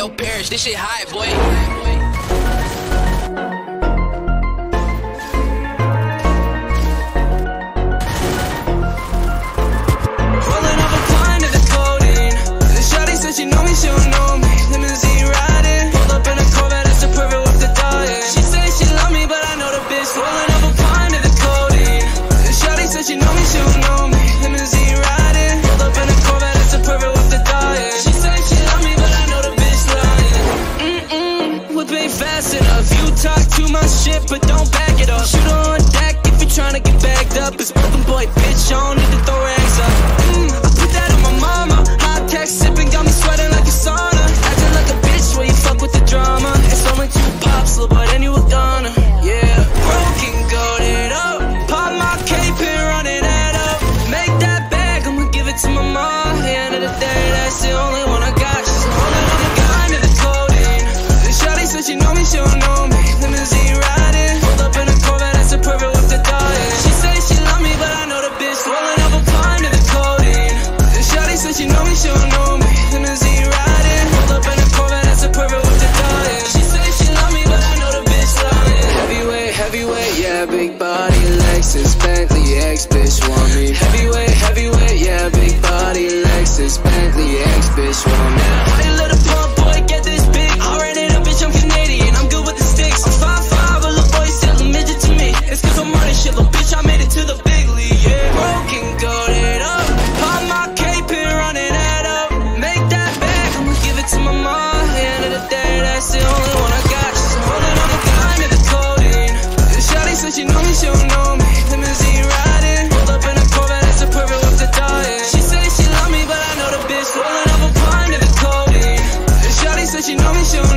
Ayo, Parrish, this shit high, boy. She know me, she don't know me. Limousine riding, pulled up in a Corvette, that's the perfect with the diet. She say she love me, but I know the bitch rolling up a pint of the codeine. Shawty said she know me, she don't know me. Limousine riding, pulled up in a Corvette, that's the perfect with the diet. She say she love me, but I know the bitch lying. Whip ain't fast enough. You talk too much shit, but don't back it up. Shoot her on deck if you tryna get bagged up. It's open boy, bitch, I don't need to throw rags up. I put that on my mama. Hot text sipping, got me sweating like a sauna. Acting like a bitch where you fuck with the drama. It's only 2 pops, little boy, then you a goner. Yeah, broken, goated up. Pop my cape and running that up. Make that bag, I'ma give it to my mom. At the end of the day, that's the only one I got. She's holding on the gun to the codeine. Shawty said she know me, she don't know me. Limousine riding, pulled up in a Corvette, that's the perfect with the diet. She say she love me, but I know the bitch rolling up a pint of the codeine. Shawty said she know me, she don't know me. Limousine riding, pulled up in a Corvette, that's the perfect with the diet. She say she love me, but I know the bitch lying. Heavyweight, heavyweight, yeah, big body, Lexus, Bentley, ex-bitch want me. Heavyweight, heavyweight, yeah, big body, Lexus, Bentley, ex-bitch want me. Why you let a pump boy get this big? I ran it up, bitch, I'm Canadian, I'm good with the sticks. I'm 5'5", but little boy still a midget to me. It's cause I'm running shit, little bitch, I made it to the big league, yeah. Broken, goated up, pop my cape and running that up. Make that bag, I'ma give it to my mom. At the end of the day, that's the only one I got. She's holding on the gun to the codeine. Shawty said she know me, she don't know me. Limousine riding, pulled up in a Corvette, that's the perfect with the diet. She say she love me, but I know the bitch rolling up a pint of the codeine. Shawty said she know me, she don't